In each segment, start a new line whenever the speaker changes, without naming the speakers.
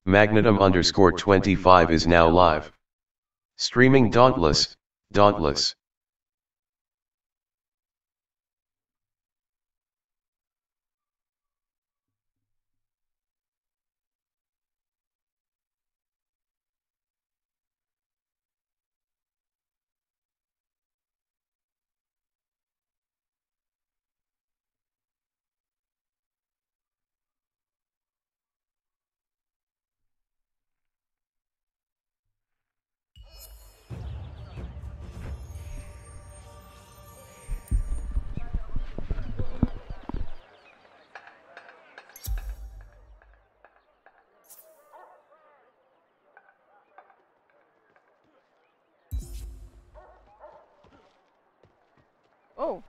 Magnetum_25 is now live. Streaming Dauntless, Dauntless.
Oh.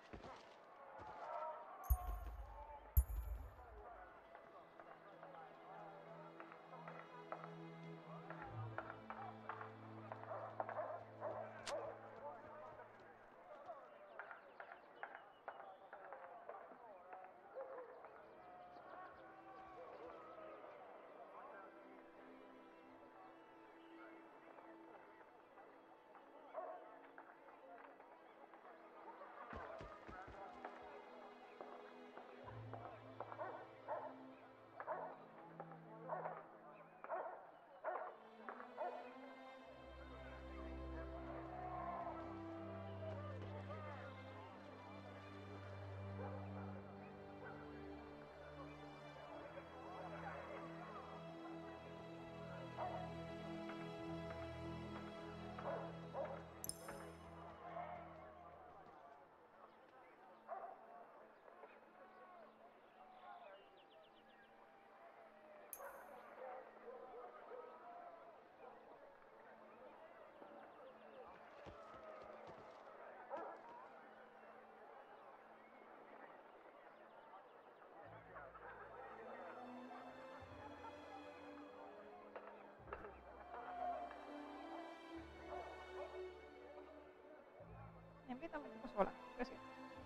Invítame un poco sola. Gracias.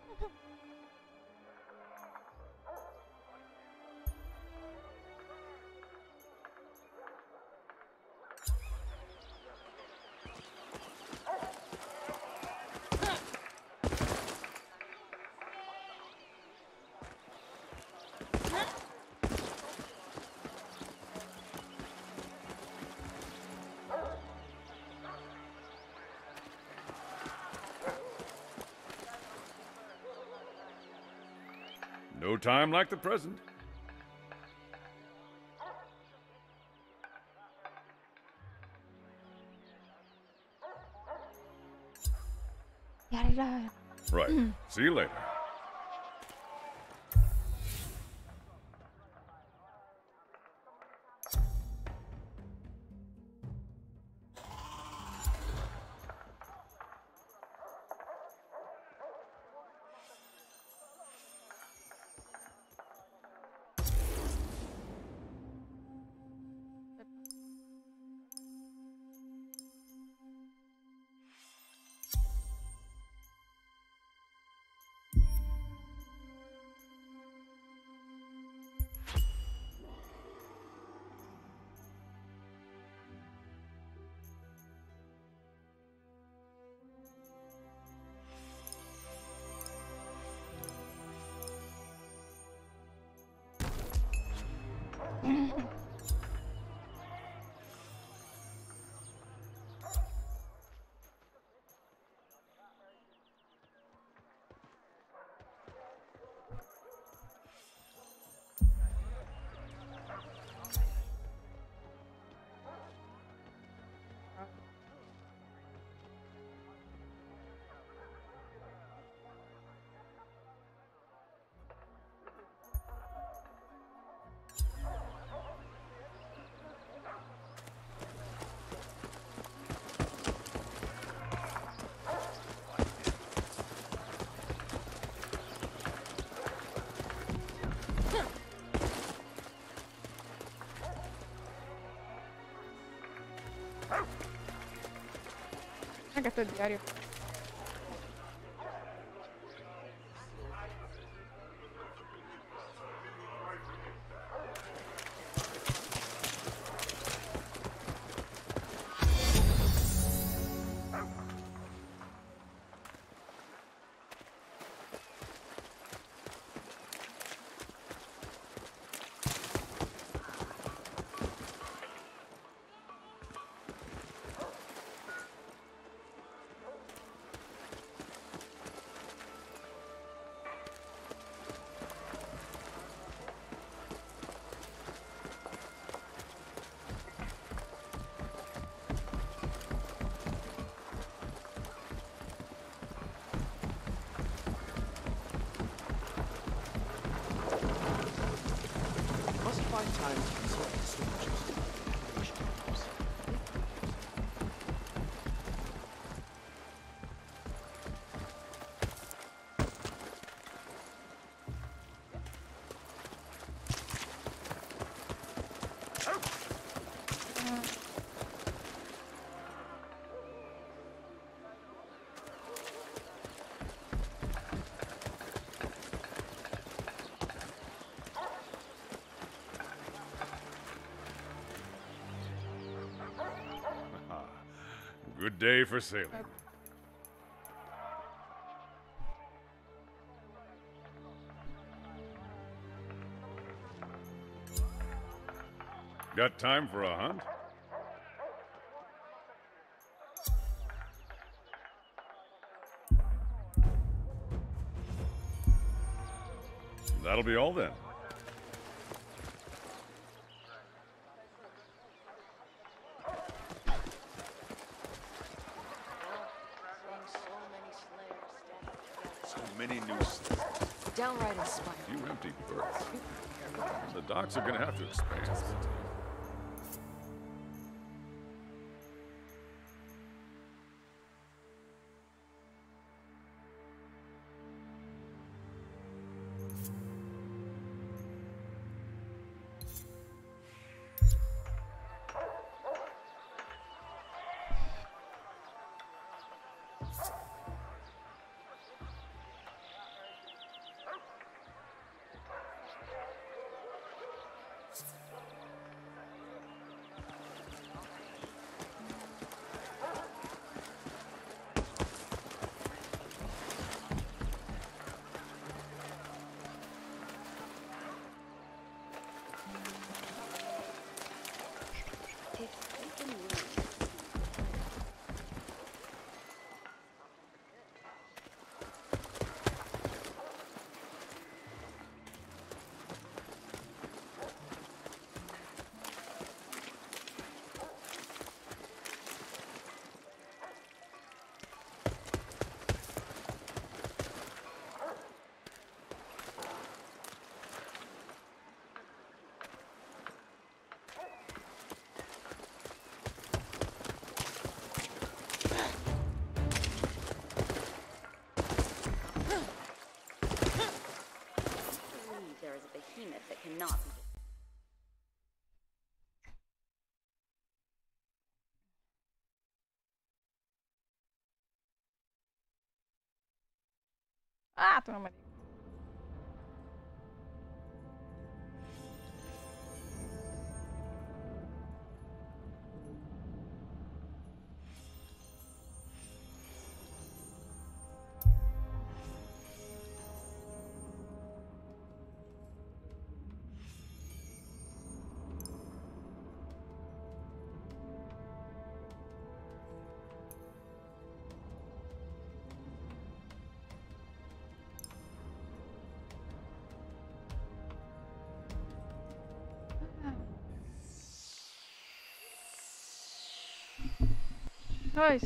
No time like the present.
Yara.
Right. See you later.
Acá está el diario.
time to consult the soldiers. Information matters.
Good day for sailing. Got time for a hunt? That'll be all then. So many new slayers.
Downright inspiring.
Few empty berths. The docks are gonna have to expand.
There is a behemoth that cannot be.
Ah, tú no me digas. Nice.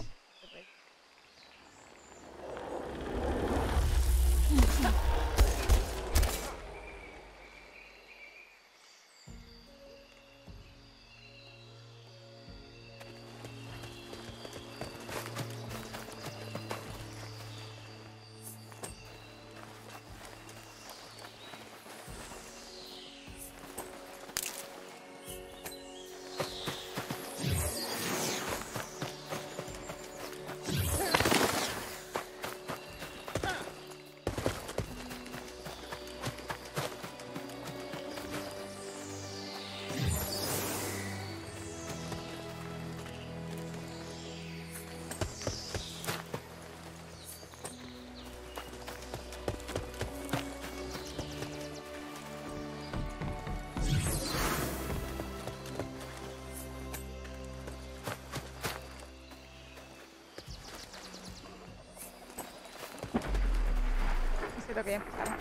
Necesito que ya empezara.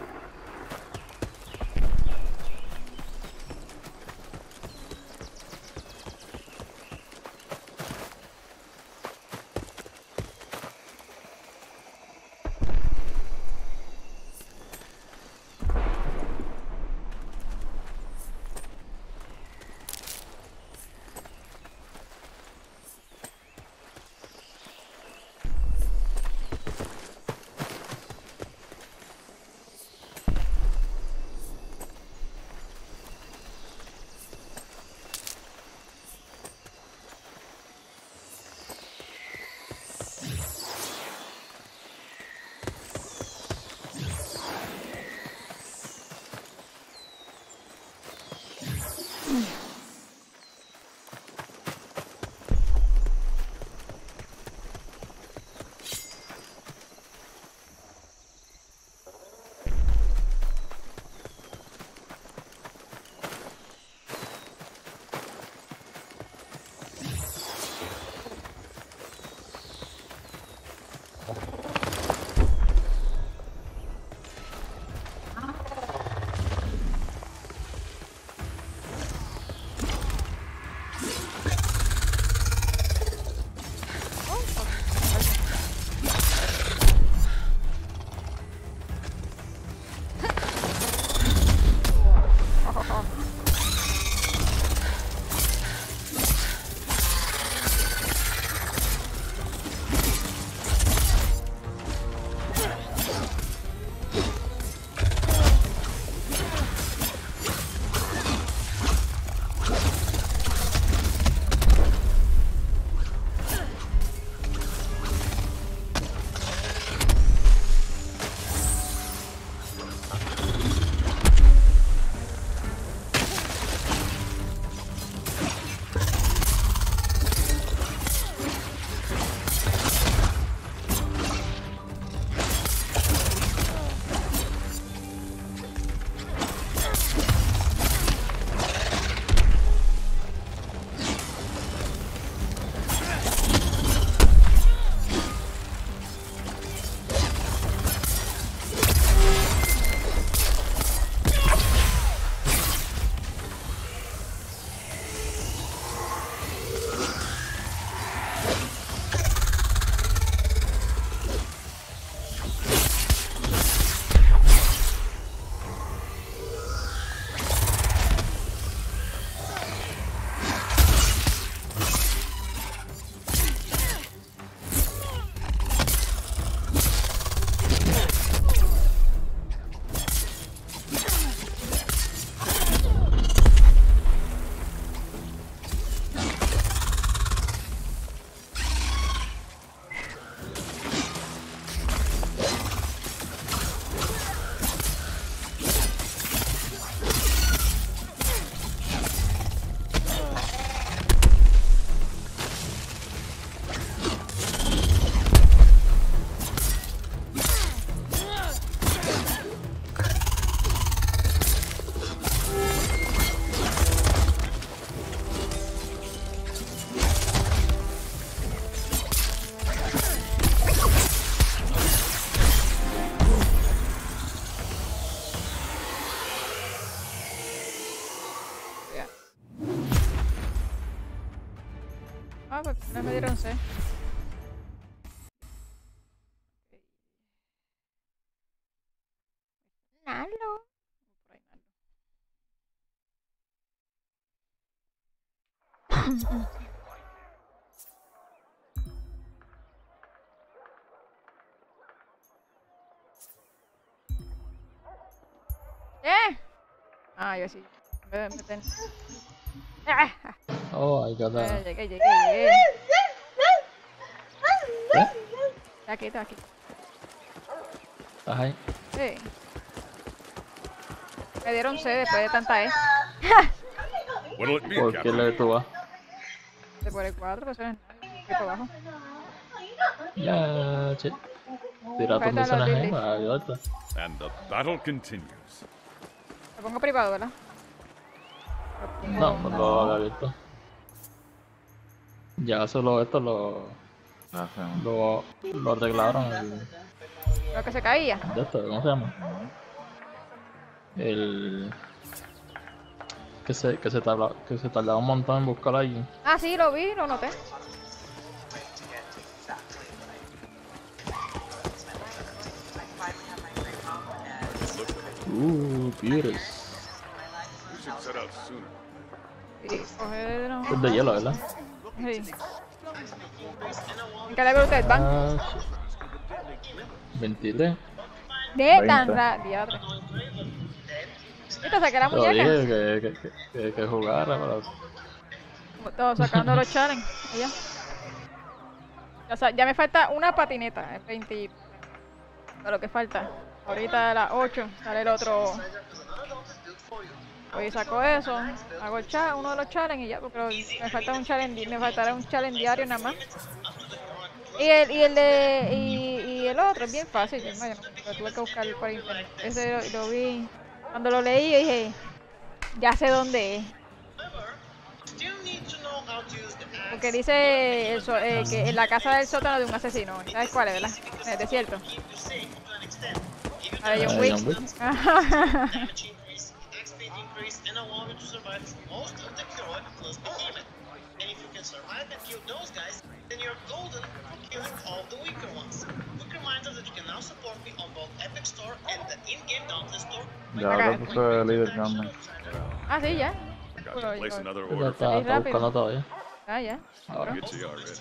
pues no me dieron C. Nalo. Por ahí, Nalo. Ah, yo sí. Me meten.
Oh, I got that.
Llegué.
¿Eh?
Está aquí.
¿Estás ahí?
Sí. Me dieron C después de tanta E.
What'll it be,
¿Por qué
Captain?
le tú vas?
De por el 4, pues es por abajo.
Ya, che. Tira tus
Faltan los
misiones ahí
Lily.
para ayudarte.
And the battle continues.
Lo pongo privado, ¿verdad?
No, no lo haga abierto. Ya solo esto lo arreglaron
Lo que se caía.
de esto, ¿cómo se llama? El que se tardaba un montón en buscar a alguien.
Ah, sí, lo vi, lo noté.
Beers.
We should set out sooner.
Sí, coger... No.
Es de hielo, ¿verdad?
Sí. ¿En qué level ustedes van?
Ah, 23.
De tan rápido. Viste, saqué la
Te
muñeca.
dije que jugara, pero
Todo sacando los challenges. Allá. O sea, ya me falta una patineta. Es 20. Lo que falta. Ahorita a las 8 sale el otro. Hoy saco eso. Hago uno de los challenges y ya. Pero me falta un challenge. Me faltará un challenge diario nada más. Y el otro es bien fácil. Yo lo tuve que buscar por internet. Ese lo vi. Cuando lo leí dije, ya sé dónde es. Porque dice que en la casa del sótano de un asesino. ¿Sabes cuál es, verdad? En el desierto. A ver, John Wick.
John Wick.
Ya lo puse el líder Gunman.
Ah, sí, ya.
I got to place another
ya
order.
está
rápido.
buscando todavía.
Ah, ya.
Ahora.
Get to you already.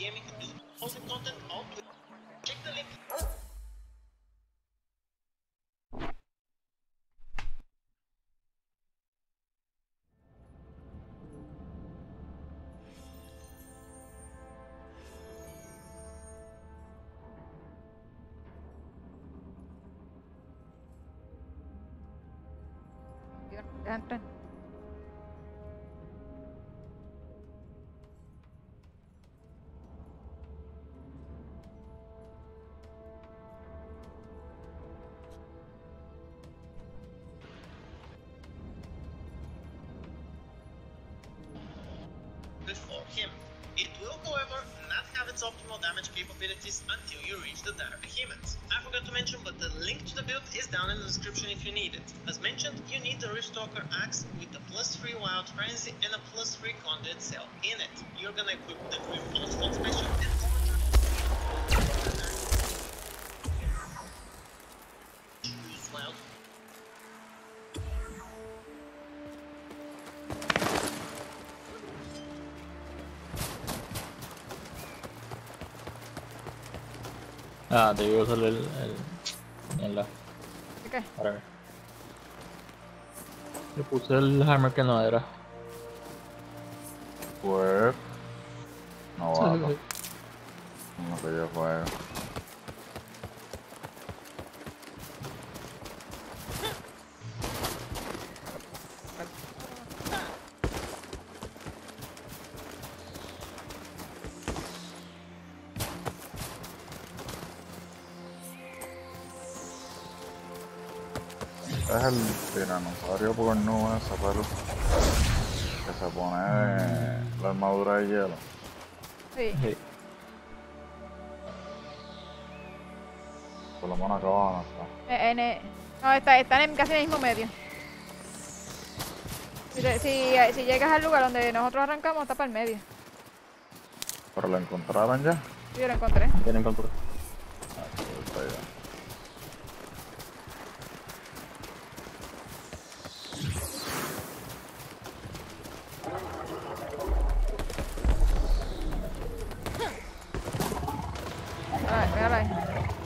Deja entrar.
Before him. It will, however, not have its optimal damage capabilities until you reach the Dire Behemoth. I forgot to mention, but the link to the build is down in the description if you need it. As mentioned, you need the Riftstalker axe with the +3 Wild Frenzy and a +3 Conduit cell in it. You're gonna equip the Grim Onslaught Special and choose Wild.
Ah, te iba a usar el mierda.
¿De qué?
Para ver. Le puse el hammer que no era.
Pues. Novato. No que yo juego. Es el tiranosaurio por nube ese pelo que se pone la armadura de hielo.
Sí.
Sí.
Por lo menos acá abajo no está.
No, están en casi en el mismo medio. Si llegas al lugar donde nosotros arrancamos, está para el medio.
¿Pero lo encontraron ya?
Sí, yo lo encontré.
¿Quién encontró?
Ah, sí, está allá.
Míralo ahí.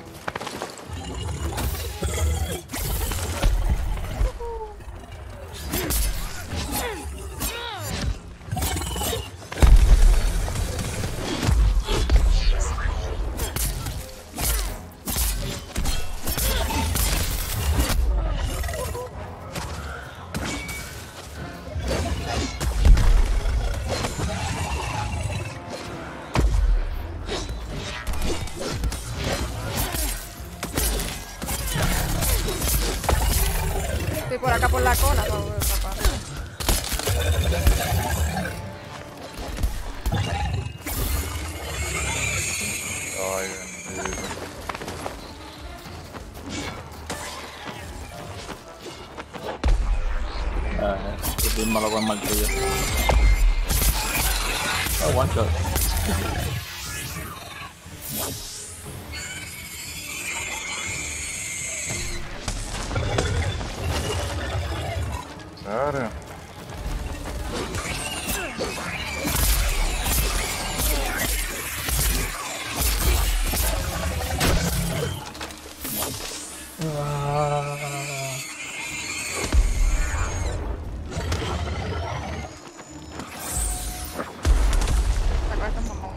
Estoy por acá por la cola, papá.
Ay, bendito.
Estoy malo con el martillo. Oh, one shot.
¿En serio?
Saco a estos mamón.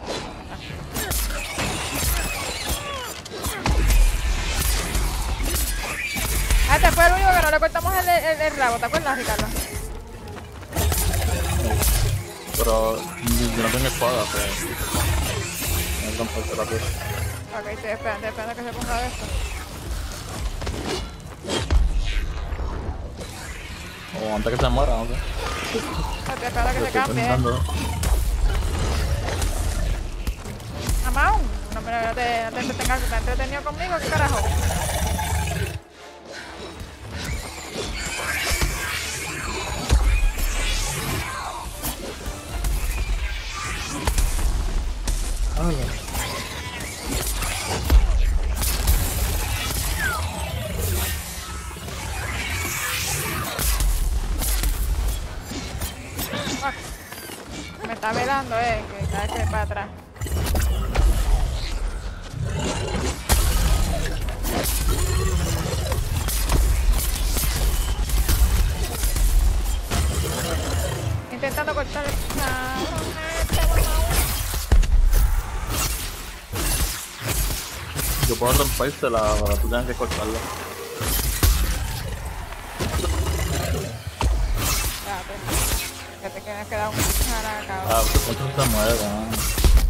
Ah, este fue el único que no le cortamos el rabo, ¿te acuerdas, Ricardo?
Pero yo no tengo espada, pues. No romperse la pieza.
Ok, estoy esperando que se ponga de esto.
O antes que se muera, no sé.
Estoy esperando que
Lo
se
estoy
cambie.
pensando.
Amau, no te entretengas, ¿te has entretenido conmigo? ¿Qué carajo? Fuck. Me está velando, que cada vez que para atrás. Intentando cortar el
Yo puedo rompérsela, pero tú tienes que cortarla.
que te quedas quedado un cara, cabrón.
Ah, pues mucho se mueve, ¿no?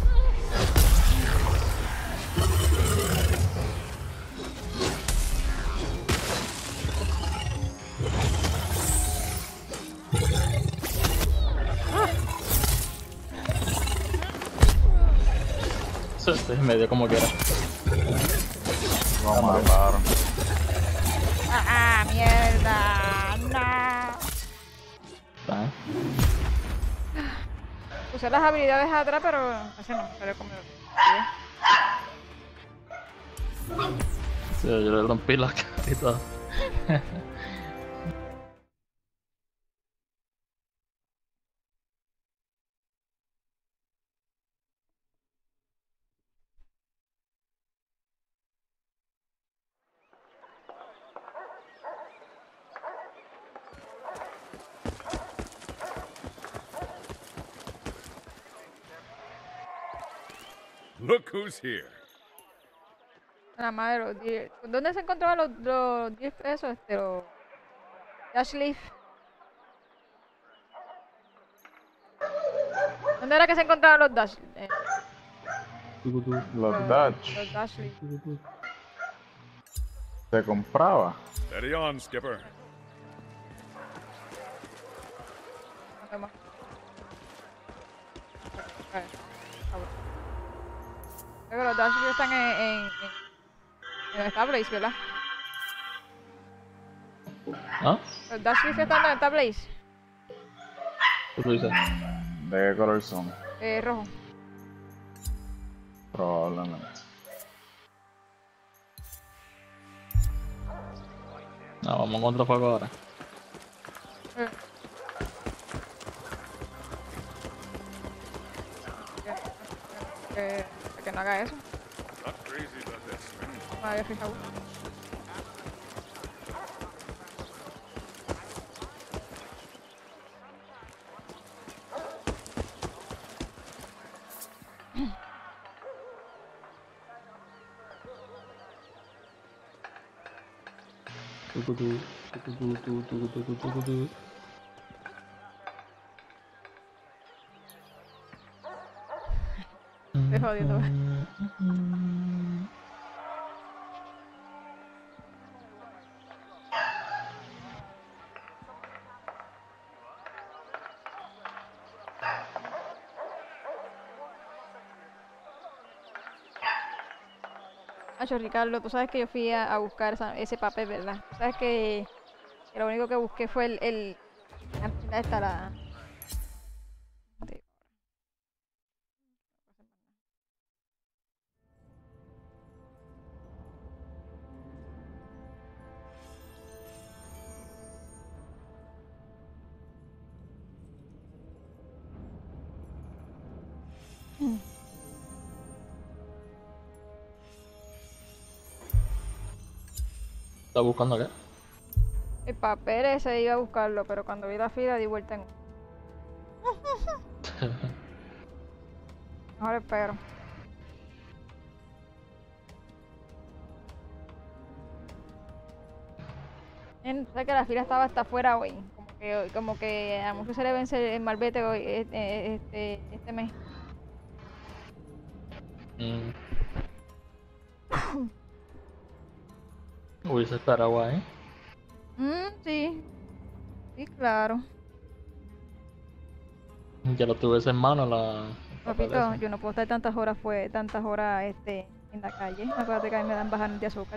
Estoy en medio como quiera.
Lo mataron.
Mierda. No.
¿Ah?
Usé las habilidades atrás, pero así no, pero como...
Sí, yo le rompí la cara y todo.
Look who's here.
La madre, los 10. ¿Dónde se encontraban los 10 pesos? Los Dash Leaf. ¿Dónde era que se encontraban los Dash?
Los Dutch.
Los Dash Leaf.
Se compraba.
Steady on, Skipper.
Nos vemos. A ver, creo que los Dash Leaf están en esta Blaze, ¿verdad?
¿Ah?
Los Dash Leaf están en esta Blaze.
¿Qué tú dices?
¿De qué color son?
Rojo.
Probablemente.
No, vamos con otro fuego ahora.
Que no haga eso.
Not crazy about that swing.
No me había fijado. Estoy jodiendo. Nacho, Ricardo, tú sabes que yo fui a buscar ese papel, ¿verdad? Tú sabes que lo único que busqué fue la página esta, la...
¿Estás buscando qué?
El papel ese iba a buscarlo, pero cuando vi la fila di vuelta en... Ahora espero. Sé que la fila estaba hasta afuera hoy. Como que a muchos se le vence el malvete hoy, este mes.
Hubiese esperado ahí.
Sí. Sí, claro.
Ya lo tuviese en mano la...
Papito, yo no puedo estar tantas horas en la calle. Acuérdate que a mí me dan bajones de azúcar.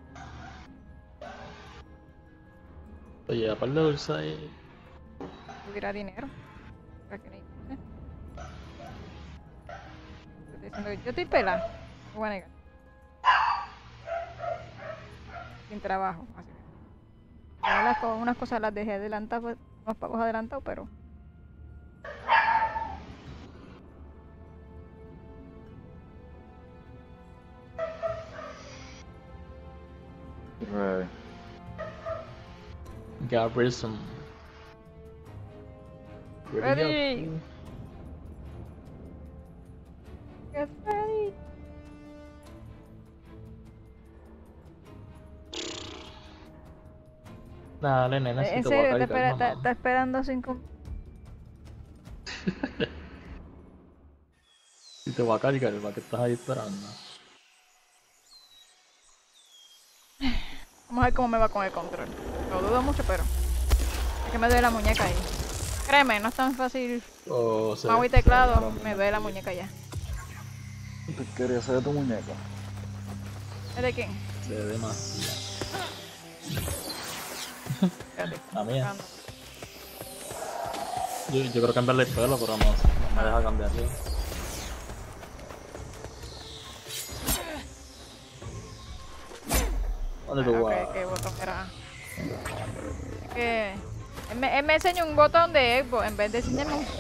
Oye, aparte de dulce ahí...
Tuviera dinero. ¿Para qué necesitas? Estoy diciendo, yo estoy pelada. No voy a negar. Sin trabajo, así que. Unas cosas las dejé adelantadas, unos pagos adelantados, pero...
Ready.
Got risen.
Ready. Get ready.
Dale, nena, si
¿En
te voy a
serio?
cargar, mamá.
¿Está esperando 5?
Si te voy a cargar, ¿para qué estás ahí esperando?
Vamos a ver cómo me va con el control. Lo dudo mucho, pero... Es que me duele la muñeca ahí. Créeme, no es tan fácil. Mouse y teclado, me duele la muñeca ya.
¿Te querías hacer de tu muñeca?
¿Es de quién?
Se ve demasiado.
Espérate.
La mía. Yo quiero cambiarle el pelo, pero no me deja cambiarlo. ¿Dónde tú vas?
¿Qué botón era? Es que... Él me enseña un botón de Xbox en vez de enseñarme un...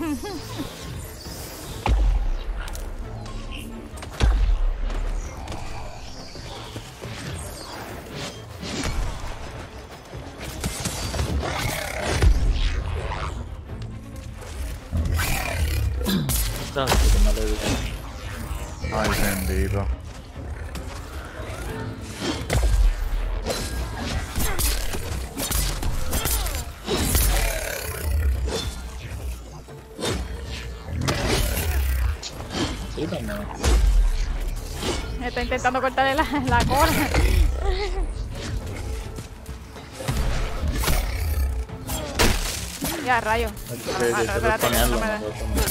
Ay, bendito.
Sí, también.
Está intentando cortarle la cola. Ya, rayo. Espérate, que no me da.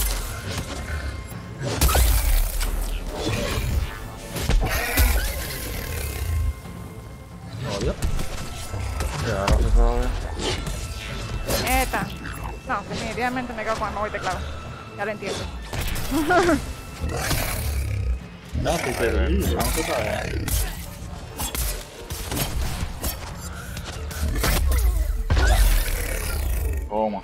¿Obvio?
Ya no se sabe.
Esta. No, definitivamente me quedo con el mouse y teclado. Ya lo entiendo.
No, si te digo, no se sabe.
Toma.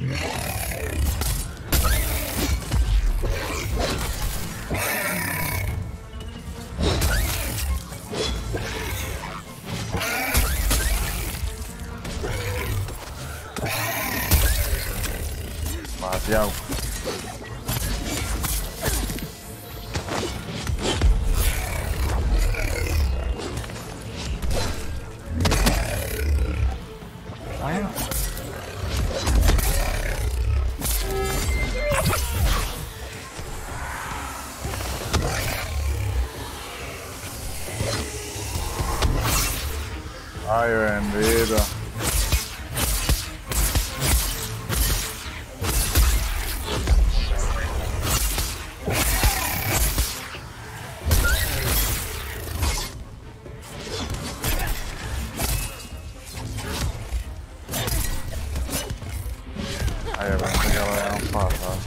Vaciado. Ay, bendito. Ay, yo pensé que lo habían pasado.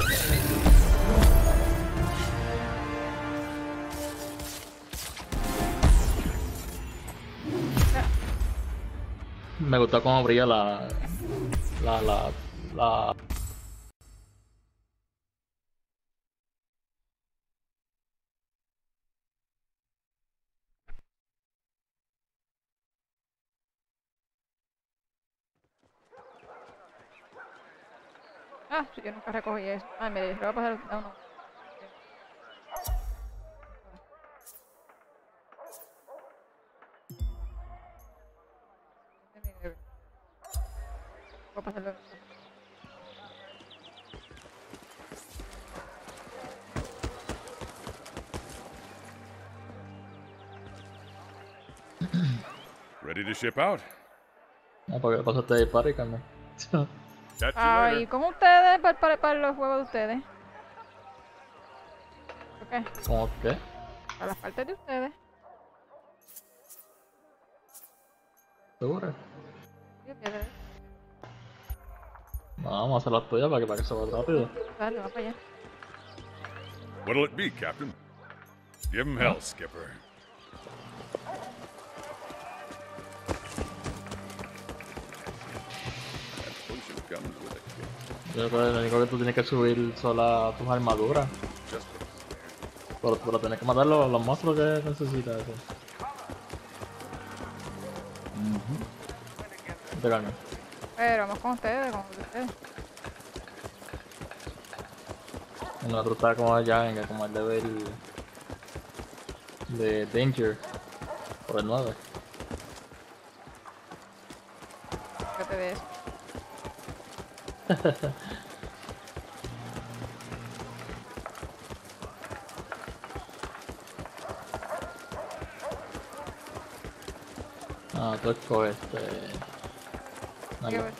Me gusta cómo brilla la...
Ah, sí, yo nunca recogí eso. Ah, mire, le voy a pasar a uno. Voy a pasarlo.
Ready to ship out?
Ah, porque pasaste de party, Carmen.
Catch you
Ay,
later.
¿cómo ustedes para los juegos de ustedes? ¿Por qué?
¿Cómo qué?
Para las partes de ustedes.
¿Seguro?
Sí, fíjate.
No, vamos a hacer las tuyas para que se vaya rápido.
Dale, vamos para allá.
What'll it be, Captain? Give him hell, Skipper. That potion comes with a kick.
Yo creo que lo único que tú tienes que subir son tus armaduras.
Just for
Pero tienes que matar los monstruos que necesitas. Eso. Te Carmen.
Pero vamos con ustedes,
El otro está como allá, venga, como el level de Danger. Por el 9.
Fíjate de eso.
Ah, tú escoges
¿Qué,
Nada,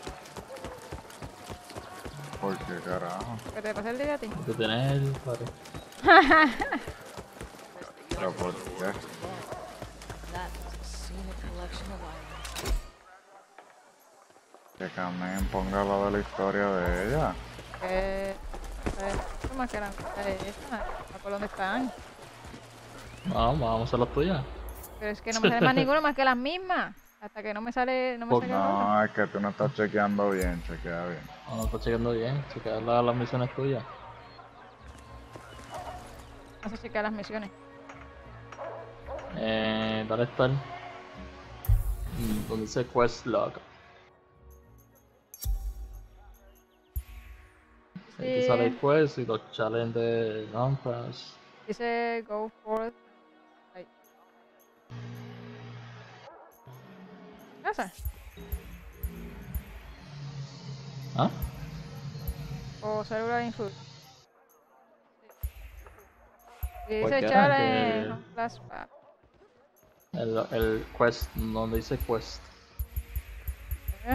¿Por qué carajo?
que te pasé el día a ti?
tú tienes el party.
¿Pero por qué?
That was a scenic collection of islands.
Que Carmen ponga lo de la historia de ella.
¿Cómo más que eran? ¿Por dónde están?
Vamos a hacer las tuyas.
Pero es que no me sale más ninguno más que las mismas. Hasta que no me sale, no me
Pues
sale el otro.
No, es que tú no estás chequeando bien, chequea bien.
No, está chequeando bien, chequear las misiones tuyas.
Vamos a checar las misiones.
Dale estar. Donde dice quest log. Aquí sale el quest y los challenges de non-pass.
Dice go forth. Ahí. ¿Esa?
¿Ah?
O cellular infood. Y dice
Cualquiera
challenge
que-
on flashback.
El quest, donde dice quest.
¿Eh?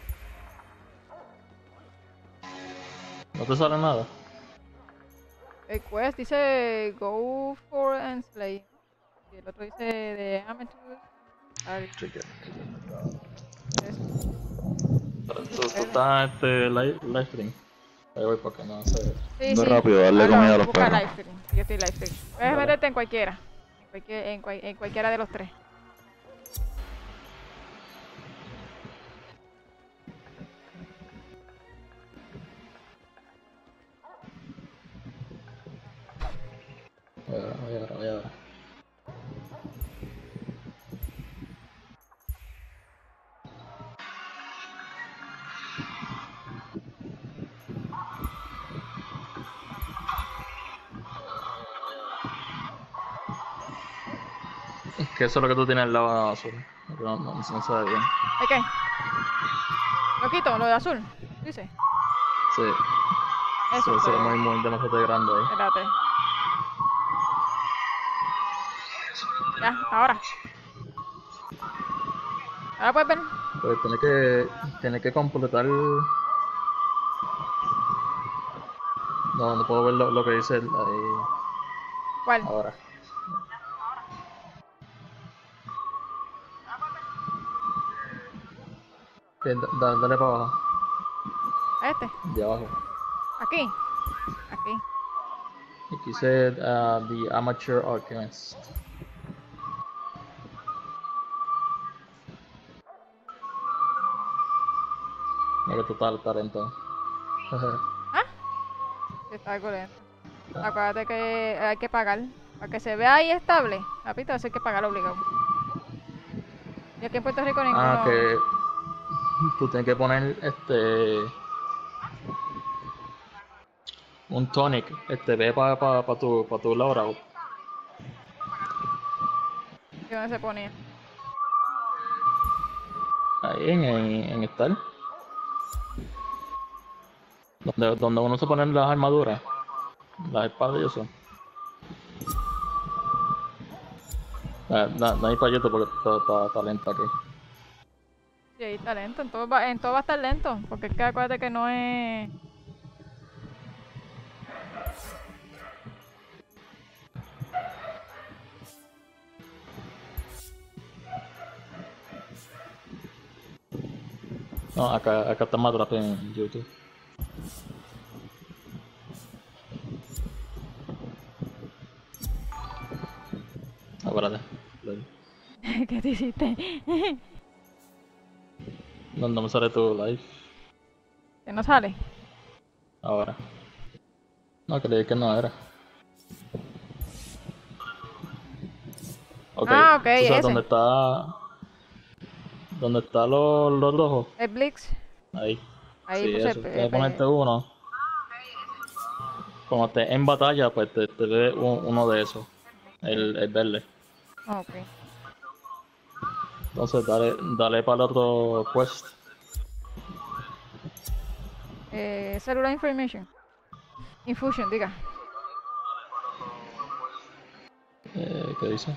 ¿No te sale nada?
El quest dice go for and slay. Y el otro dice de amateur.
Chequea.
Es-
Pero entonces está live stream. Ahí voy porque no sé.
Sí,
Anda rápido, darle comida a los
busca
perros.
live stream. Yo estoy live stream. Puedes meterte en cualquiera. En cualquiera de los tres.
Voy a ver. Es que eso es lo que tú tienes al lado azul. No se ve bien.
¿De qué? Lo quito, lo de azul. Dice.
Sí.
Eso.
Se ve muy demasiado grande ahí.
Espérate. Ya, ahora. Ahora puedes ver.
Pues tiene que completar. No puedo ver lo que dice ahí
¿Cuál?
ahora. Dale para abajo.
¿A este?
De abajo.
Aquí. Aquí.
Aquí dice The Amateur Alchemist. Mira total talento.
Está algo lento. Acuérdate que hay que pagar. Para que se vea ahí estable. Rapito, eso hay que pagar obligado. Y aquí en Puerto Rico ninguno.
Que tú tienes que poner un tonic, ve para tu Laura.
¿Y dónde se ponía?
Ahí en Star. Donde uno se pone las armaduras, las espadas y eso. No hay payeto porque está lento aquí.
Sí, ahí está lento. En todo va a estar lento. Porque es que acuérdate que no es.
No, acá está más rápido en YouTube. Espérate.
¿Qué te hiciste?
¿Dónde me sale tu live?
¿Que no sale?
Ahora. No, creí que no era. Okay.
Ah, ok,
¿Tú sabes
ese.
dónde está los rojos?
¿El Blix?
Ahí.
Ahí
Sí,
puse
eso. Tienes que ponerte uno. Cuando estés en batalla, pues te ve uno de esos. El verde.
Ok.
Entonces dale para el otro quest.
Cellular Information. Infusion, diga.
¿Qué dice?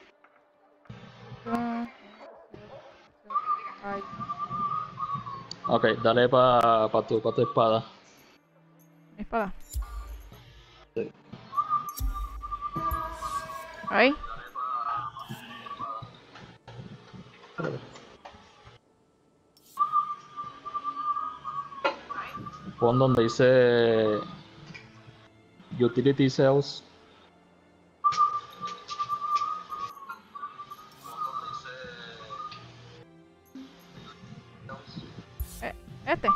Ay.
Ok, dale para tu espada.
Mi espada.
Sí.
Ahí.
Pon donde dice Utility Cells.
Este.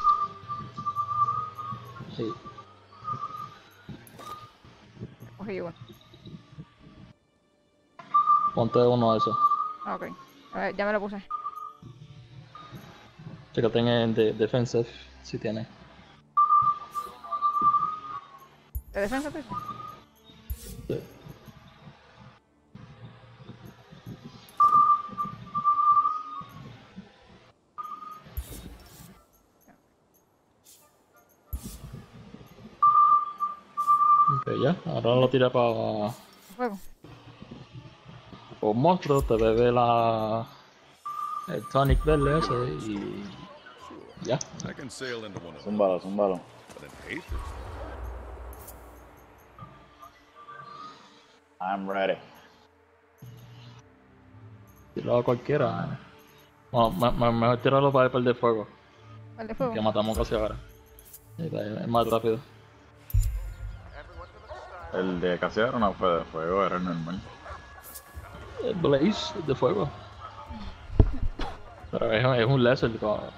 Sí.
Cogí uno.
Ponte uno de esos.
Ok. A ver, ya me lo puse.
Chécate en Defensive si tiene.
¿De defensa pues?
Sí. Ok, ya. Ahora lo tira para
Fuego.
un monstruo, te bebe el tonic verde ese y ya.
I can sail into one of them,
Zúmbalo.
but an aether.
I'm ready.
Tirarlo a cualquiera. Bueno, mejor tirarlo para el de fuego.
¿Cuál de fuego?
Que matamos casi ahora. Es más rápido.
El de Casero no fue de fuego, era el normal.
El Blaze es de fuego. Pero es un laser,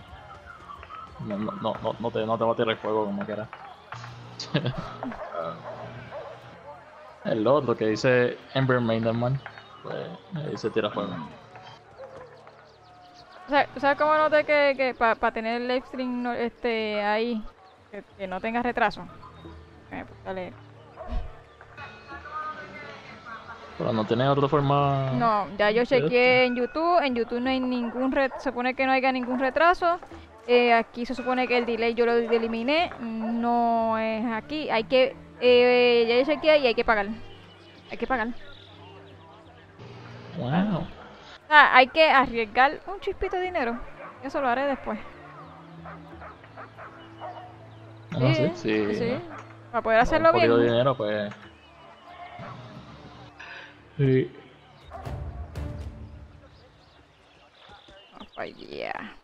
no te va a tirar fuego como quiera. El otro que dice Ember Maiden, pues ahí se tira fuego.
O sea, ¿sabes cómo noté que para tener el live stream ahí, que no tenga retraso? Dale.
Pero no tiene otra forma.
No, ya yo chequeé en YouTube no hay ningún se supone que no haya ningún retraso. Aquí se supone que el delay yo lo eliminé, no es aquí, hay que, ya yo chequeé y hay que pagar.
Wow.
O sea, hay que arriesgar un chispito de dinero, eso lo haré después.
No sé, sí.
Para poder hacerlo
un poquito
bien.
de dinero, pues. Sí.
Oh, yeah.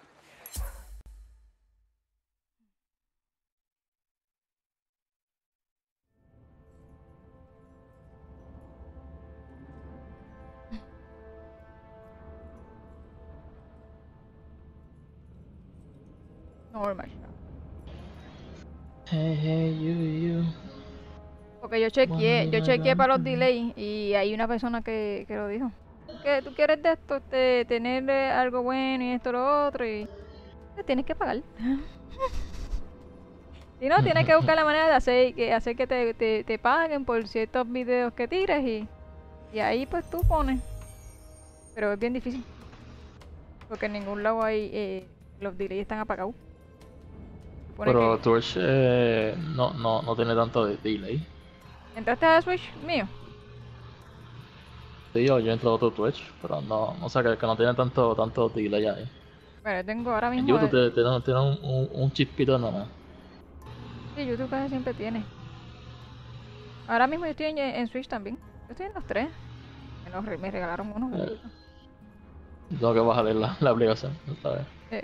Normal.
Hey, you.
Porque yo chequeé para los delays y hay una persona que lo dijo. Que tú quieres de esto, tener algo bueno y esto lo otro y tienes que pagar. Si no, tienes que buscar la manera de hacer que te paguen por ciertos videos que tiras y ahí pues tú pones. Pero es bien difícil. Porque en ningún lado hay los delays están apagados.
Pero Twitch no tiene tanto delay.
¿Entraste a Switch mío?
Sí, yo entro a otro Twitch, pero no, o sea que no tiene tanto delay ahí.
Bueno, tengo ahora mismo.
YouTube tiene un chispito nada más.
Sí, YouTube casi siempre tiene. Ahora mismo yo estoy en Switch también. Yo estoy en los tres. Me regalaron uno.
Tengo que bajarle la aplicación, ¿sabes?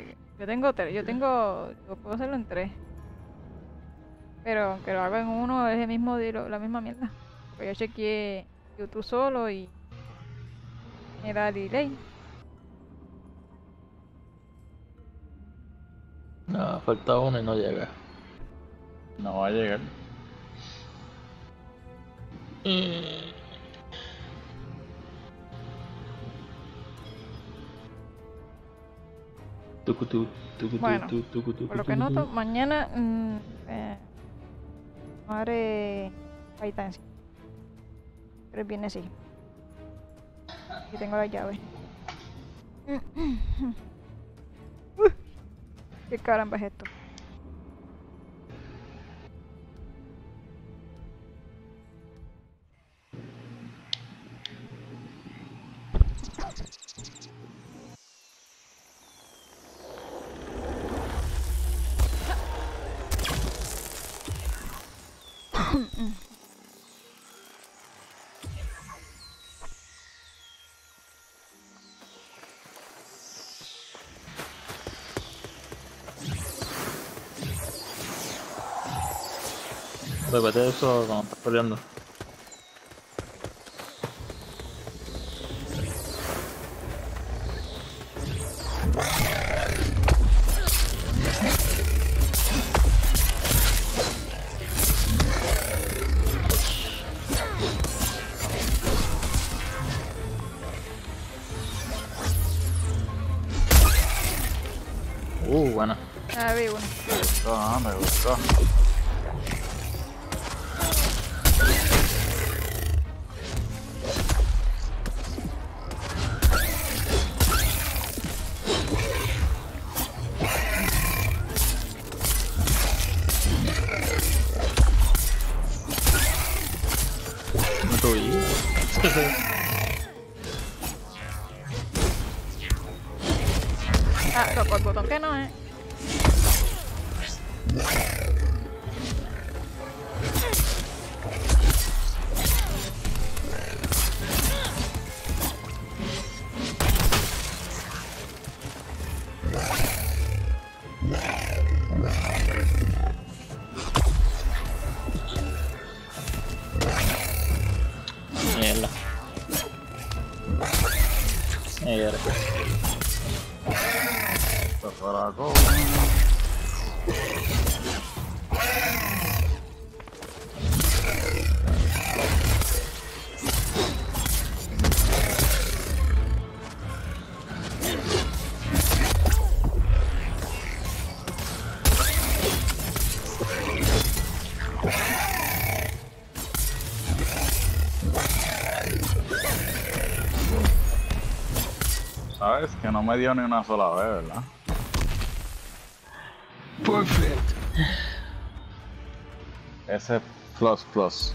Yo puedo hacerlo en 3. Pero aunque lo haga en uno, es el mismo la misma mierda. Porque yo chequeé YouTube solo y me da delay.
No, falta uno y no llega.
No va a llegar.
Bueno, por lo que noto, mañana no haré Titans. Pero viene así. Aquí tengo la llave. ¿Qué caramba es esto?
Repete eso cuando estás peleando. Buena.
Ah, vi uno.
Me gustó.
Ah, tocó el botón que no,
cosa es que no me dio ni una sola vez, ¿verdad?
Perfect.
Ese plus.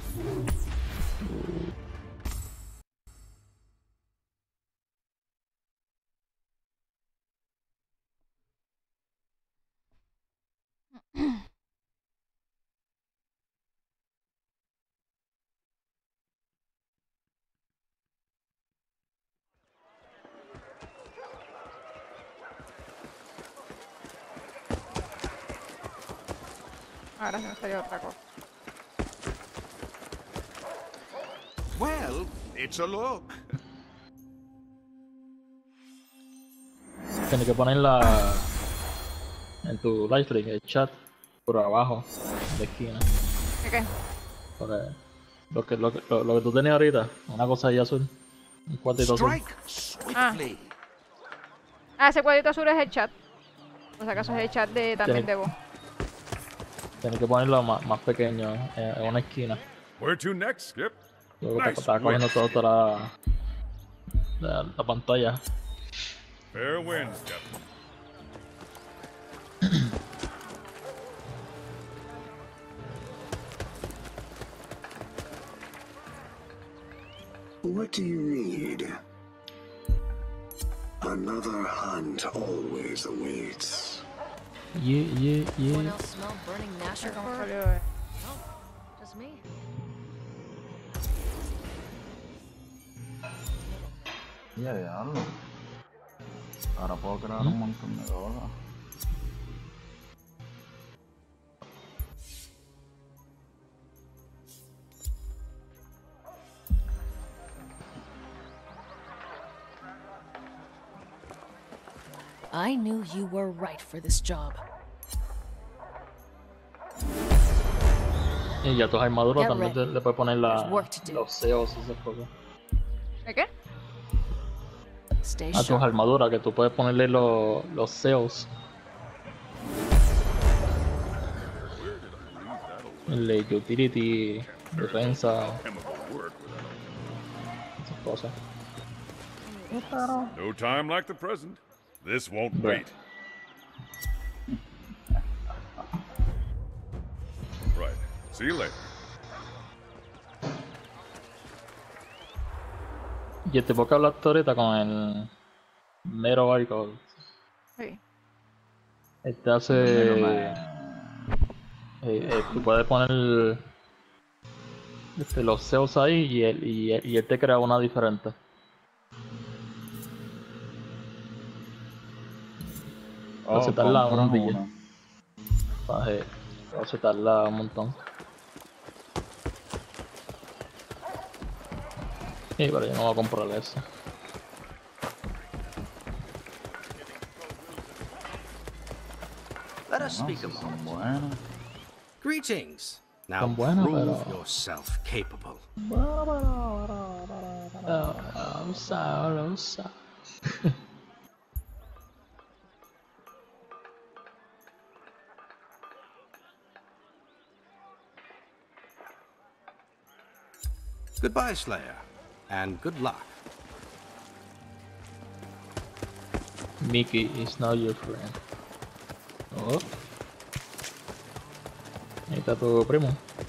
Ahora se me salió otra cosa.
Well, it's a look.
Tienes que poner en tu live stream el chat por abajo de la esquina.
¿Qué?
Porque lo que tú tenías ahorita, una cosa ahí azul, un cuartito azul.
Strike swiftly.
Ese cuadrito azul es el chat. Por si acaso es el chat también de voz.
Tienes que ponerlo más pequeño en una esquina.
Where to next, Skip?
Luego te
Nice
está cogiendo
work.
toda la pantalla.
Fair winds, Captain.
What do you need? Another hunt always awaits.
Anyone else smell burning Nasher
¿Cómo
fur?
salió?
No, just me.
Ya, diablo. Ahora puedo crear un montón de cosas.
I knew you were right for this job.
Y ya tus armaduras
Get
también
ready.
le puedes poner
There's work to do.
los seos y esas cosas.
¿De qué?
Stay
A tus
sharp.
armaduras que tú puedes ponerle los seos. El utility, defensa,
Chemical work without
esas cosas.
no time like the present. This won't
Bruh.
wait. Right. See you later.
Y te puedo hablar ahorita con el Mero Barco.
Sí.
Este hace. Tú puedes poner los seos ahí y él te crea una diferente. Pero se tarda
compra
un día.
una.
Pero se tarda un montón. Sí, pero yo no voy a comprar eso.
Let us
No,
speak a
si son
moment.
buenas.
Greetings. Now
Son buenas,
prove
pero-
yourself capable.
Lo usa.
Goodbye, Slayer, and good luck.
Mickey is not your friend. Oh. Ahí está tu primo.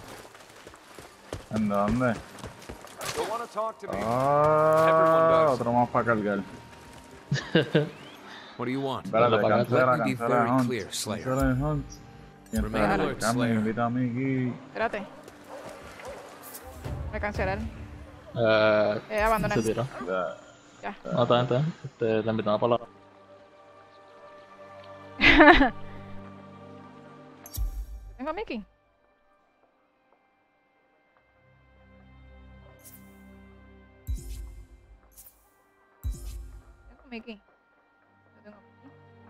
¿En dónde?
Don't want to talk to me.
Ah,
Everyone does.
otro más para cargar.
What do you want?
Espérate,
Let
cancela
me be very
Hunt.
clear, Slayer.
Cancela Hunt. ¿Quién
Remain
sabe?
alert,
Cami,
Slayer.
invita a Mickey.
Espérate. Voy a cancelar. Abandonar.
Se tiró.
Ya.
Ya.
No, está bien. La invitamos para la.
¿Tengo a Mickey? Tengo a Mickey. Yo tengo a Mickey.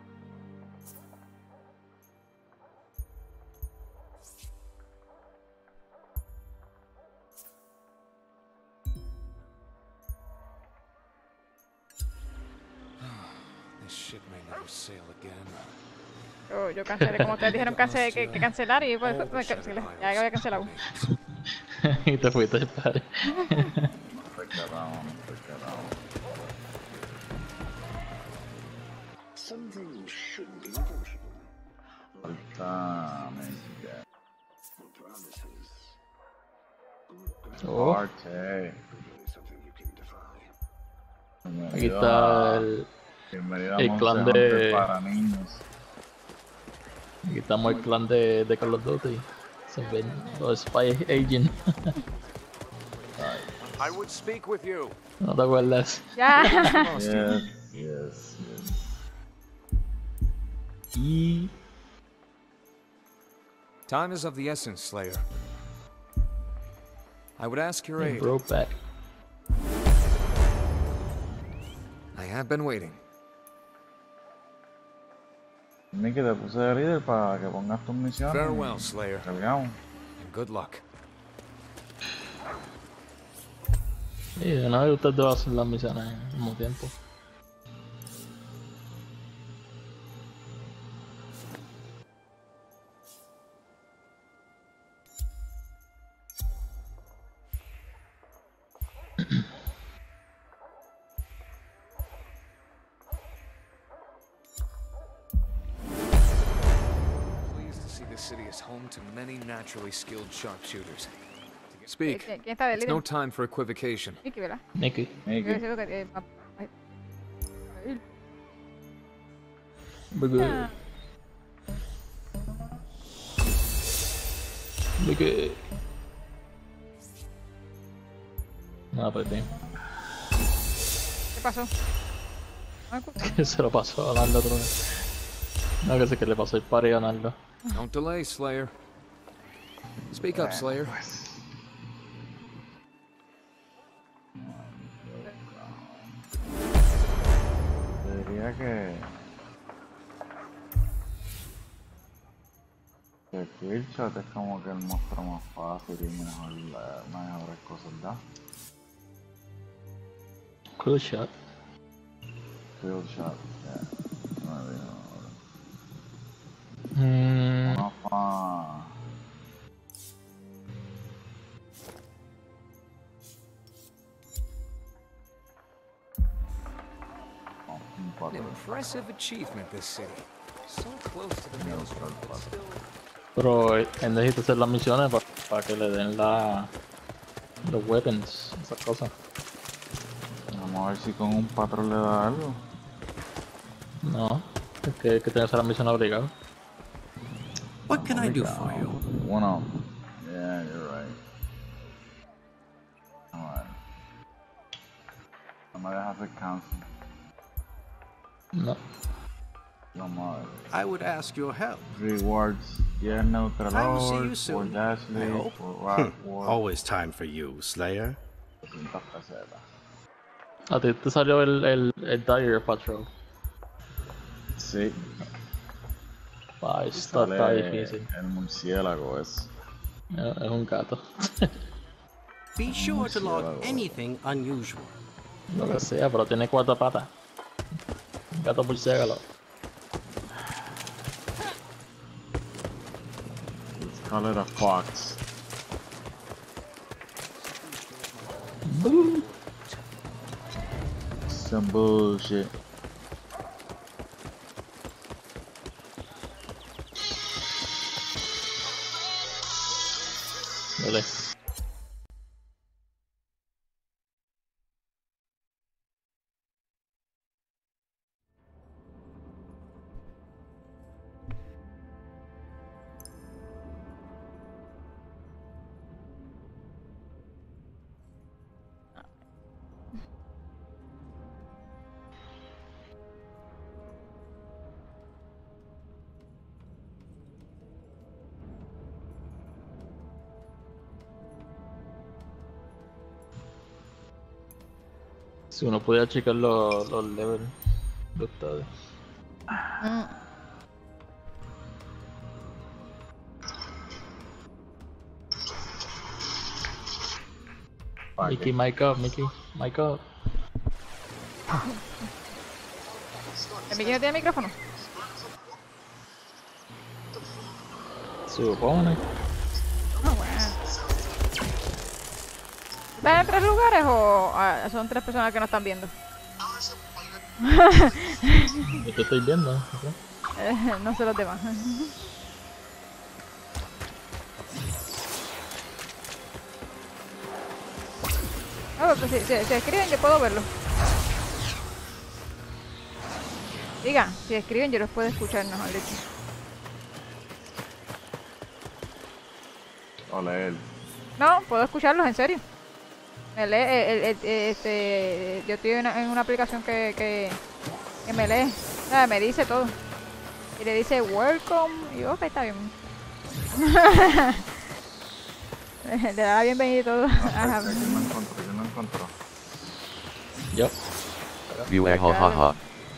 This ship may never sail again.
Yo cancelé, como ustedes dijeron que cancelar y pues me cancelé. Ya había cancelado.
Y te fuiste, padre.
No estoy quedado.
Something shouldn't be negotiable.
Falta México.
Promises.
Oh,
Arte.
Something you can defy.
aquí está
Bienvenido a
el
Monster
clan
Hunter
de...
para niños.
Aquí estamos el clan de Call of Duty. Se ven los Spy Agent.
I would speak with you.
¿No te acuerdas?
Ya.
Yes.
Y...
Time is of the essence, Slayer. I would ask your aid.
Brokeback.
I have been waiting.
Mickey, te puse de líder para que pongas tus misiones.
Farewell, Slayer,
Cargamos.
and good luck.
Sí, de una vez ustedes dos hacen las misiones al mismo tiempo.
Pleased to see this city is home to many naturally skilled sharpshooters. Speak.
¿Quién está de
It's
líder?
no time for equivocation.
Mickey, ¿verdad?
Nicky.
Yo
Mickey.
siento que... ay.
Nicky. No, apreté.
¿Qué pasó? No escucho.
Que se lo pasó a Naldo otra vez. No, que sé que le pasó el party a Naldo.
Don't delay, Slayer. Speak up, Slayer.
Te diría que Killshot es como que el monstruo más fácil y mejores cosas da.
Cool shot.
Killshot, yeah.
Mm,
An impressive achievement, this city. So close to the maelstrom, but still...
pero él necesita hacer las misiones para que le den los weapons, esas cosas.
Vamos a ver si con un patrón le da algo.
No, es que hay que tener que hacer la misión obligada.
What can I do for you?
Bueno, yeah, you're right. Alright. No me dejas hacer cancel.
No.
Vamos a ver.
I would ask your help.
Rewards. Yeah, neutral
I will see
Lord,
you soon,
for Dashley,
I hope.
for Rock War.
Always time for you, Slayer.
200 pesetas.
A ti te salió el Dire Patrol.
Sí.
Está difícil.
El murciélago es.
Es un gato.
Be sure to log anything unusual.
Lo que sea, pero tiene 4 patas. Un gato murciélago.
Let's call it a fox. Some bullshit.
Dale. Si uno pudiera checar los levels de ustedes. Mickey, mic up, Mickey, mic up.
¿El Mickey no tiene micrófono?
Supone.
Ah, bueno. ¿Están en 3 lugares o son 3 personas que no están viendo?
Yo te estoy viendo. ¿Ok?
No sé los demás. Ah, pues si escriben yo puedo verlo. Diga, si escriben yo los puedo escuchar, mejor dicho.
O leer.
No, puedo escucharlos, en serio. Me lee, yo estoy en una aplicación que me lee, o sea, me dice todo. Y le dice welcome, y yo, ok, está bien. Le da la bienvenida y todo. Ajá.
Yo no encuentro.
Yo.
View jajaja.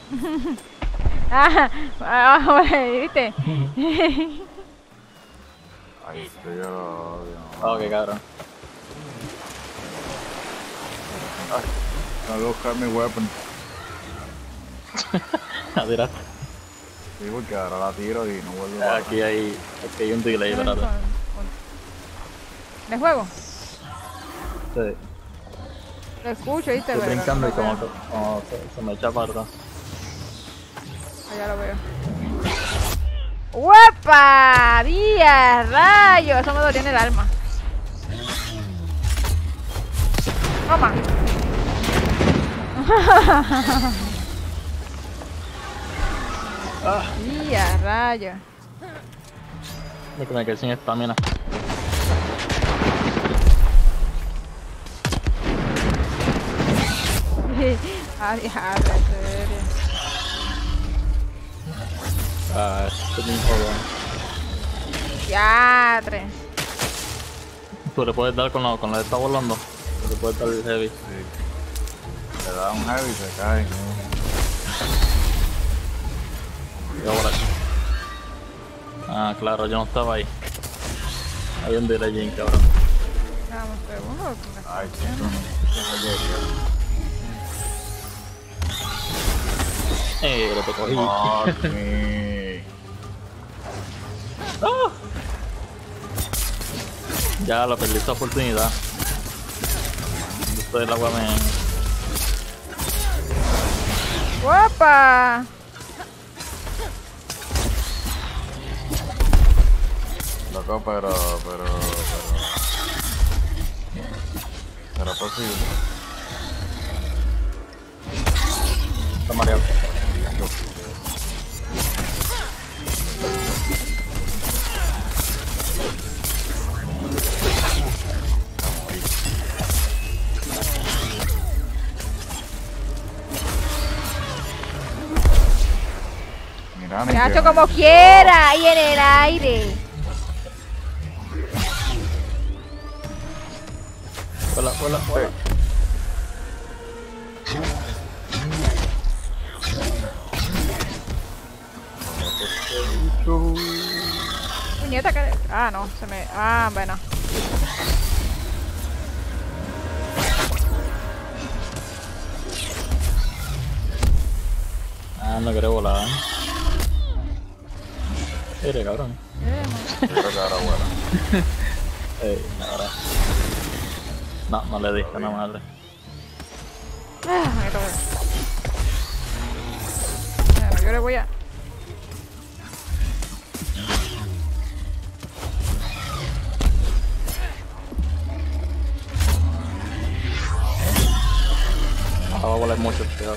Ah, ¿viste?
Ay, estoy yo lo odio.
Ok, cabrón.
Ay, tengo que buscar mi weapon.
A tirar.
Sí, porque ahora la tiro y no vuelvo a...
Aquí hay un delay, espérate.
¿De juego?
Sí.
Lo escucho, ¿viste?
Estoy
Pero
brincando y
no
como
veo.
se me echa para atrás.
Allá lo veo. ¡Uepa! ¡Día! ¡Rayos! Eso me dolió en el alma. Toma. ¡Día! ¡Rayos!
Me quedé sin estamina.
Ah, diablo, en serio.
Ah, esto es bien jodón.
Diadre.
Tú le puedes dar con la que está volando. Le puedes dar el heavy.
Sí. Le da un heavy y se cae.
Y ahora aquí. Ah, claro, yo no estaba ahí. Hay un delay bien cabrón.
Dame un segundo.
Ay, chico.
Lo te cogí.
Fuck me.
¡Ah! Ya lo perdí esta oportunidad. Esto del agua me...
¡Guapa!
Loco, pero... ¿Será posible?
Está mareado.
Mira,
Me ha hecho como quiera, ahí en el aire.
Hola, hola, hola.
Puñeta que... Ah, no, se me... Ah, bueno.
Ah, no quiere volar. Eres cabrón.
Creo que ahora vuela.
Ahora. No le diste una madre.
Ah, me toca. Bueno, yo le voy a...
Va a volar mucho, cuidado.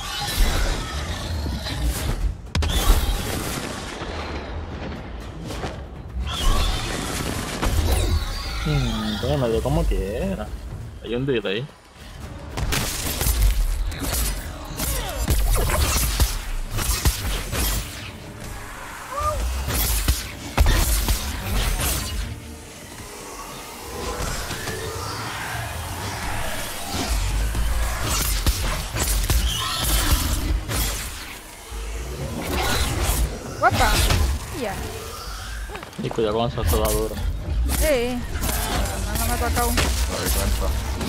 Entonces me dio como quiera. Hay un delay.
¡Guapa! Ya.
Y cuidado con esa soldadura.
Sí. No me ha tocado.
Me doy cuenta.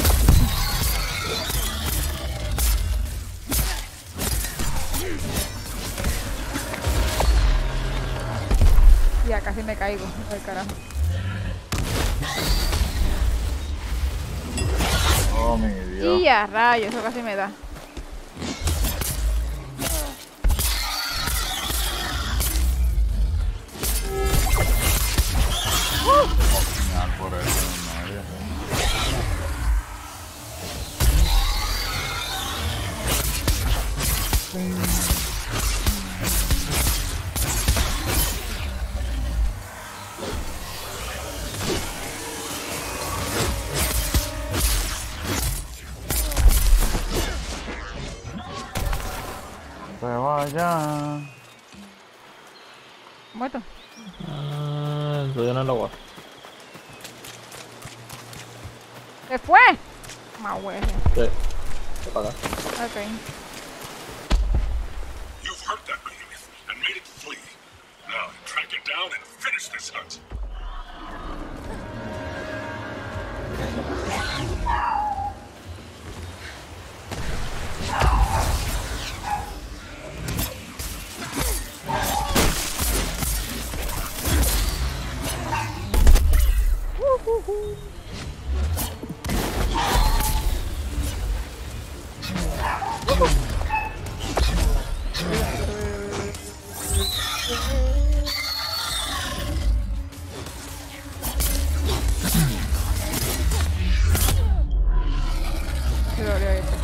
Ya casi me caigo. Ay, carajo.
Oh, mi Dios.
Y a rayos, eso casi me da.
Señal por eso en medio. Se vaya.
Muerto.
Estoy en el agua.
¿Se fue? Más huevo.
Sí. ¿Qué pasa?
Ok.
You've hurt that behemoth and made it flee. Now, track it down and finish this hunt.
Se dolió eso.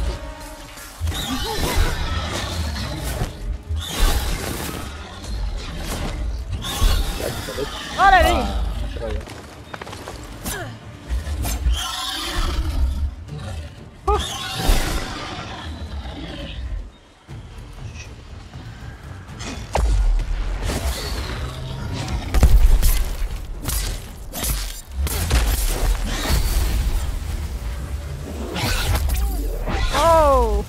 ¡Órale!
Se cayó.
¡Oh!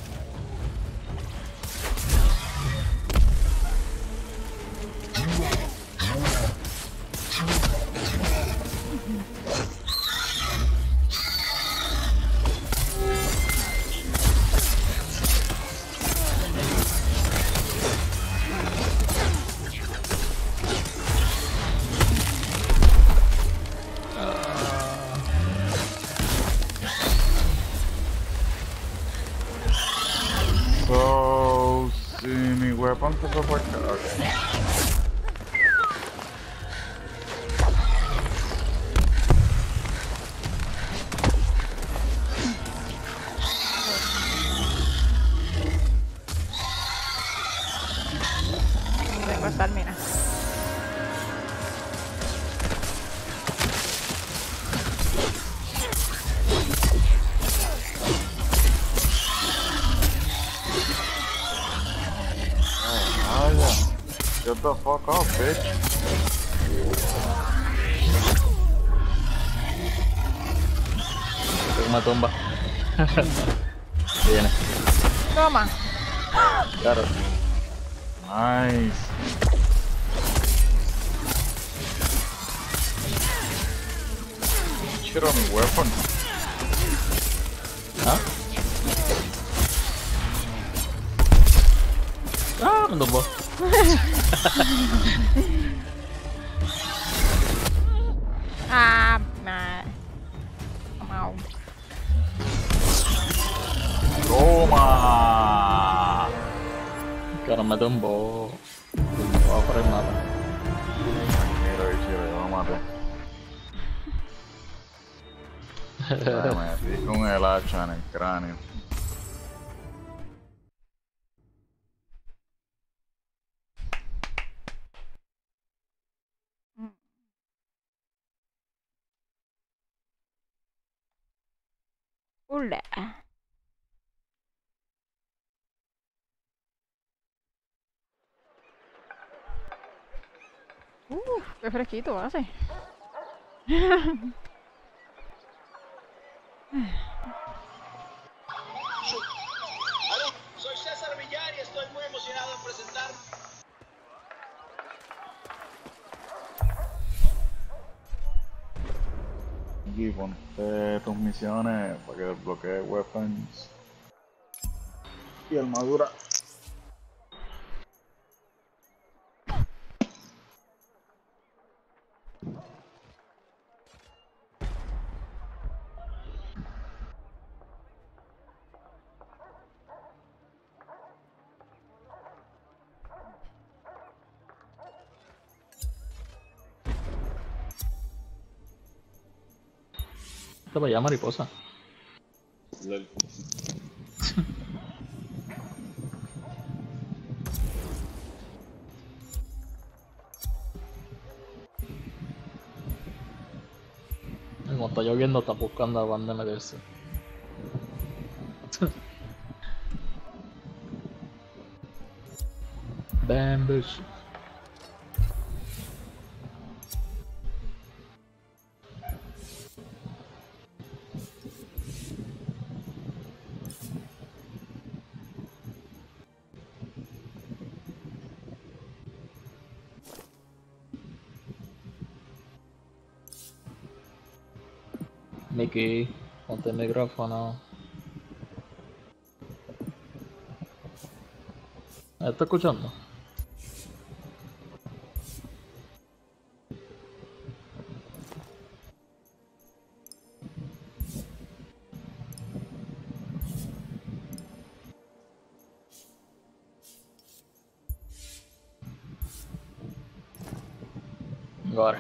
So, si mi weapon se fue por acá. Okay.
Vengo a estar, mira.
Ah, ya. Shut the fuck up, bitch.
Tengo una tumba. Viene.
Toma.
Claro.
Nice. Shit on mi weapon.
¿Ah? Ah, me tumbó.
Ah, nah. Mau.
Toma.
Claro, me tumbó. Voy a por el mapa.
Tranquilo, bichito, yo lo maté. Me metí con el hacha en el cráneo.
Hola. Qué fresquito hace.
Aló, soy César Villar y estoy muy emocionado en presentar.
Y ponte tus misiones para que desbloquee weapons y armadura.
Te para allá, mariposa.
Lol.
Como está lloviendo, está buscando a dónde meterse. Bambush. Mickey, ponte el micrófono. ¿Me está escuchando? Agora.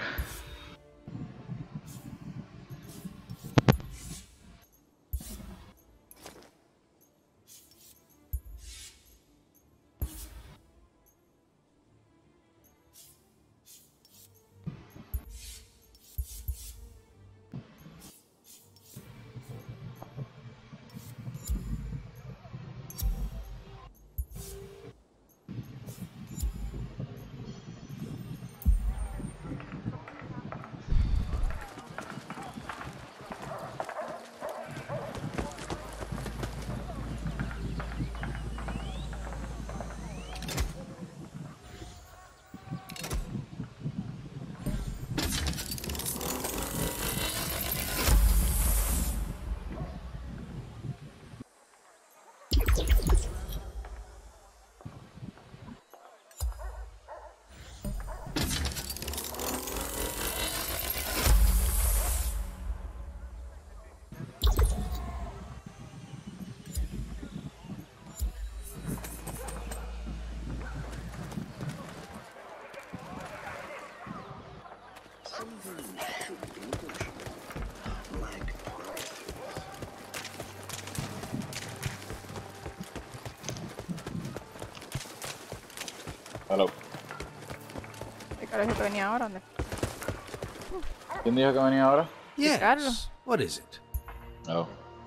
Hello.
¿Qué carajo que venía ahora? ¿Dónde?
¿Quién dijo que venía ahora?
Yes. What is it?
Oh.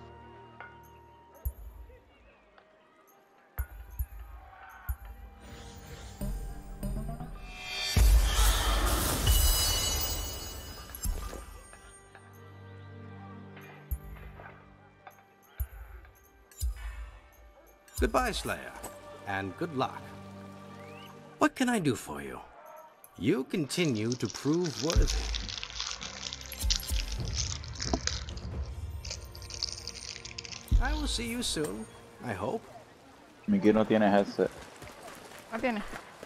Goodbye, Slayer, and good luck. What can I do for you? You continue to prove worthy. I will see you soon, I hope.
Mickey no tiene headset.
¿No tiene?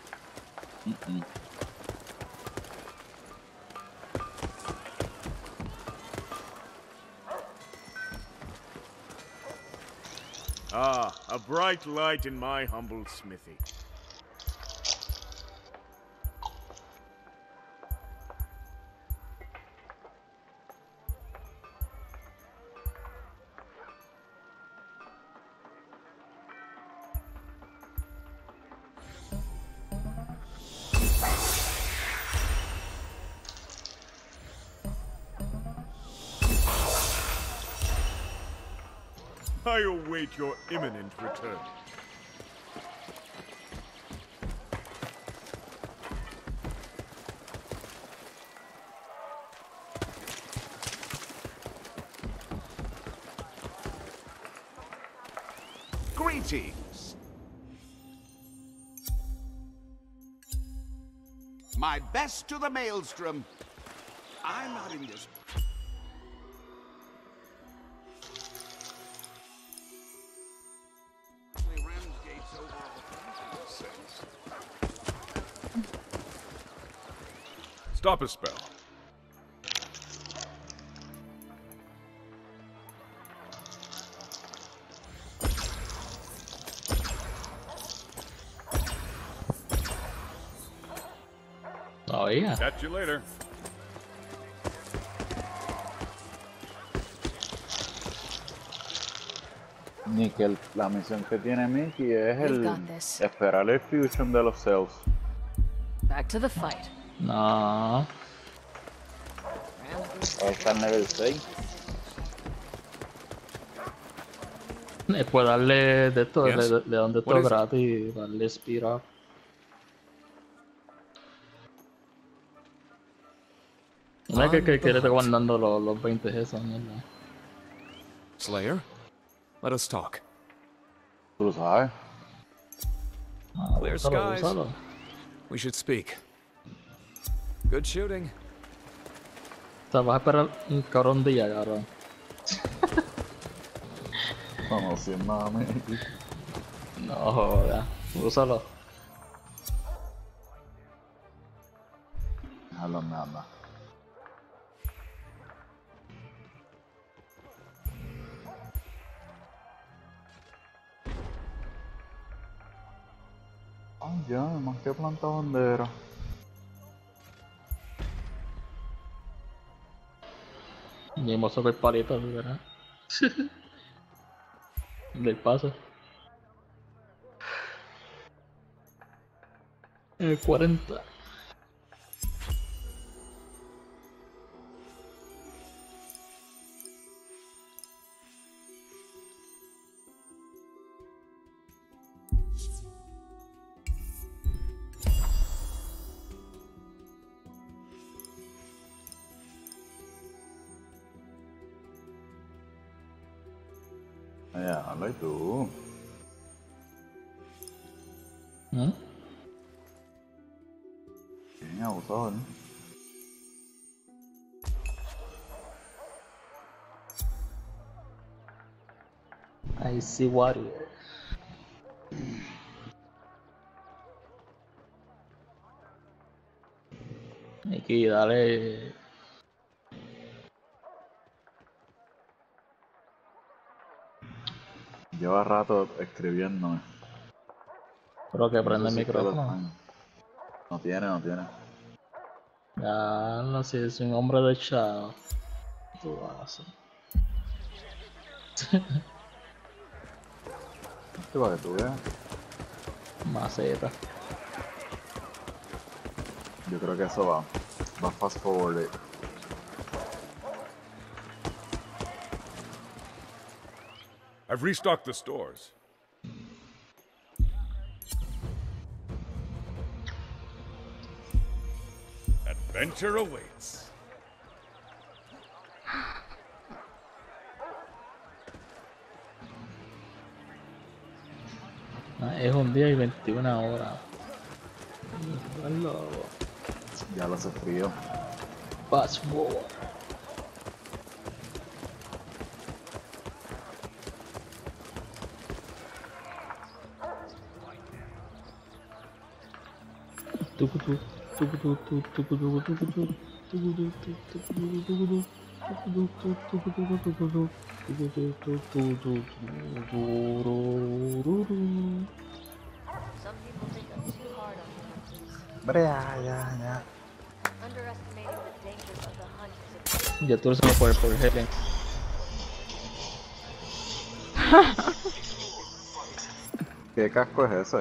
Ah, a bright light in my humble smithy. I await your imminent return.
Greetings. My best to the Maelstrom. I'm not in this.
Stop a spell.
Oh yeah.
Catch you later.
Nickel, la misión que tiene Mickey es
We've
el
got this.
esperar el fusion de los cells.
Back to the fight.
No.
Ahora está en level 6.
Después darle de esto,
Yes?
de donde
What
esto
is it?
gratis, darle speed up. No es que le te van dando los 20 esos, mierda.
Slayer, let us talk.
Tú lo sabes.
Ah,
Clear
úsalo,
skies.
úsalo.
We should speak. Good shooting.
O sea, vas a esperar un cabrón día, cabrón.
Conociendo a Mickey.
No joda, úsalo.
Déjalo nada. Ay, ya, más que planta bandera.
Mismo sobre el palito, ¿verdad? Del paso. El 40.
Ya, habla y tú.
¿Mm?
Bien abusador.
I see warrior. Hay que darle.
Lleva rato escribiéndome.
Creo que prende el
Necesito los
micrófono.
años. No tiene, no tiene.
Ya, no sé, es un hombre de chat. Tú vas a
Esto para que tú veas.
maceta.
Yo creo que eso va. Va fast forward.
I've restocked the stores. Adventure awaits.
Ah, es un día y 21 horas.
Ya lo sé frío.
Fast forward.
Some people think I'm too hard on hunters.
Ya.
Underestimating the dangers of the hunt is a
Ya tú eres un por Helen.
¿Qué casco es ese?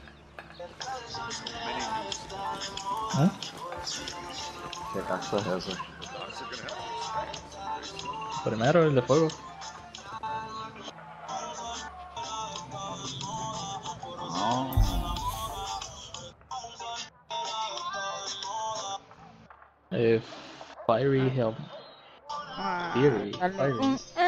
¿Eh?
¿Qué casco es ese?
Primero el de fuego.
No.
Fiery Helm. Fury,
Dale
Fiery.
un